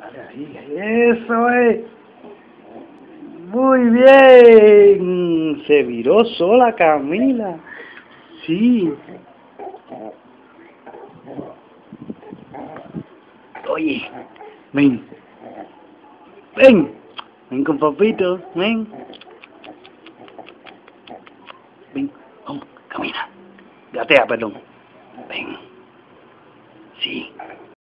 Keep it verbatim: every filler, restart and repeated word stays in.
Dale ahí, eso es. Muy bien. Se viró sola Camila. Sí. Oye, ven. Ven. Ven con papito. Ven. Ven. Vamos, camina. Gatea, perdón.